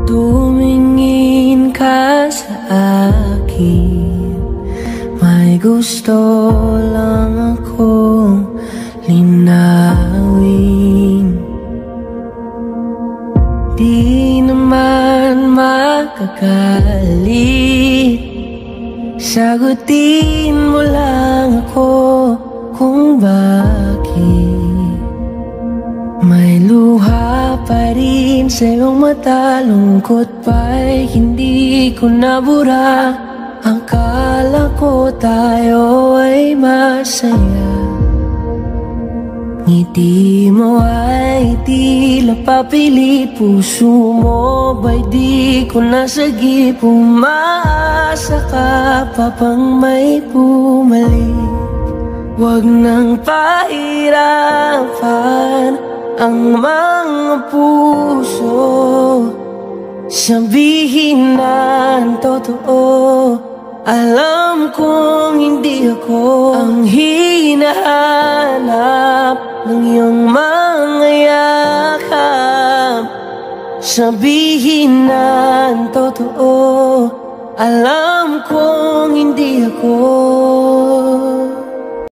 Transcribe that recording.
Tumingin ka sa akin, may gusto lang akong linawin. Di naman makagalit, sagutin mo lang ako kung bakit may luha pa rin sa iyong mata. Lungkot pa'y hindi ko nabura. Akala ko tayo ay masaya. Ngiti mo ay tila papilit, puso mo ba'y di ko nasagip. Umaasa ka pa bang may bumalik? Huwag nang pahirapan ang mga puso, sabihin na ang totoo. Alam kong hindi ako ang hinahanap ng iyong mga yakap. Sabihin na ang totoo. Alam kong hindi ako